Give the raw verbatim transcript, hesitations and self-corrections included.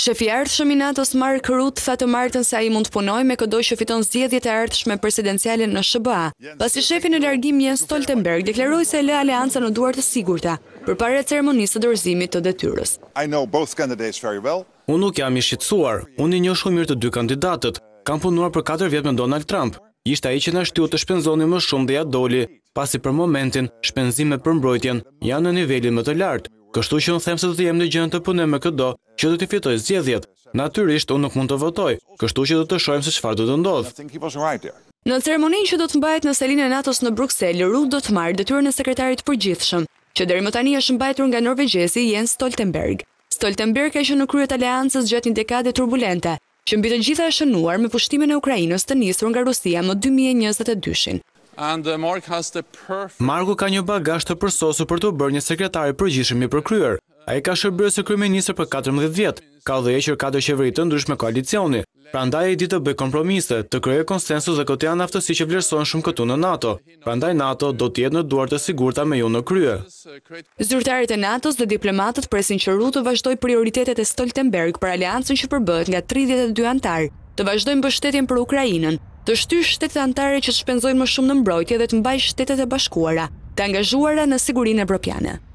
Shefi i ardhshëm i NATO-s Mark Rutte tha të martën se ai mund të punojë me kudo që fiton zgjedhjet e ardhshme presidenciale në S B A, pasi shefi në largim Jens Stoltenberg deklaroi se lë aleancën në duar të sigurta përpara ceremonisë së dorëzimit të detyrës. Unë nuk jam i shqetësuar, unë i njoh shumë mirë të dy kandidatët. Kam punuar për katër vjet me Donald Trump. Ishte ai që na shtyu të shpenzonim më shumë dhe ja doli, pasi për momentin shpenzimet për mbrojtjen janë në nivelin më të lartë. Kështu që unë them se do të jem në gjendje të punoj me kudo që do të fitoj zgjedhjet. Natyrisht unë nuk mund të votoj, kështu që do të shohim se çfarë do të ndodhë. Në ceremoninë që do të mbahet në salinë e NATO-s në Bruksel, Rutte do të marrë detyrën e sekretarit përgjithshëm, që deri më tani është mbajtur nga norvegjezi Jens Stoltenberg. Stoltenberg ka qenë në krye të aleancës gjatë një dekade turbulente, që mbi të gjitha është shënuar me pushtimin e Ukrainës të nisur nga Rusia më dy mijë e njëzet e dy-shin. Marku ka një bagazh të përsosur për të bërë një sekretar i përgjithshëm i përkryer. Ai ka shërbyer si kryeminist për katërmbëdhjetë vjet, ka udhëhequr katër qeveri të ndryshme koalicioni. Prandaj ai di të bëjë kompromise, të krijojë konsensus dhe këtë janë aftësi që vlerësohen shumë këtu në NATO. Prandaj NATO do të jetë në duar të sigurta me ju në krye. Zyrtarët e NATO-s dhe diplomatët presin që Rutte të vazhdojë prioritetet e Stoltenberg për aleancën që përbëhet nga tridhjetë e dy antar, të vazhdojnë mbështetjen për Ukrainën, të shtyjë shtetet anëtare që të shpenzojnë më shumë në mbrojtje dhe të mbajë Shtetet e Bashkuara, të angazhuara në sigurinë evropiane.